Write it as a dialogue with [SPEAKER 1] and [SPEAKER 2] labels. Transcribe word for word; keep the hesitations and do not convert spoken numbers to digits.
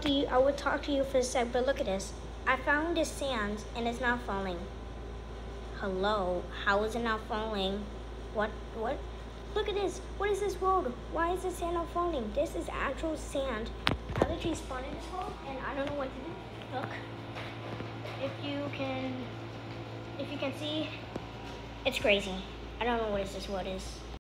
[SPEAKER 1] to you. I would talk to you for a sec, but look at this. I found this sand and it's not falling. Hello, how is it not falling? What? What? Look at this. What is this world? Why is the sand not falling? This is actual sand. I literally spawned in this world and I don't know what to do. Look, if you can, if you can see, it's crazy. I don't know what this world is.